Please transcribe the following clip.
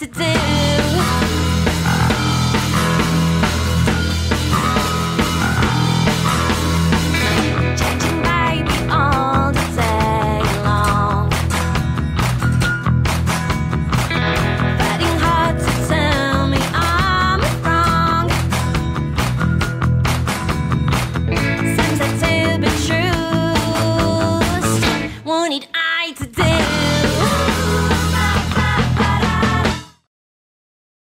to do. Changing baby all the day long. Fighting hard to tell me I'm wrong. Seems that to be true. What need I to do?